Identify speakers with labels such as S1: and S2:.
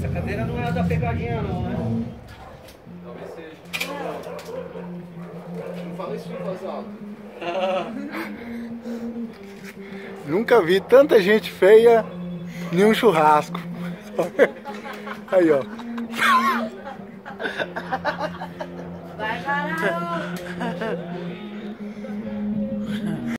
S1: Essa cadeira não é a da pegadinha não, né?
S2: Talvez seja. Não fala isso em voz alta.
S3: Nunca vi tanta gente feia em um churrasco. Aí, ó.
S4: Vai, caralho!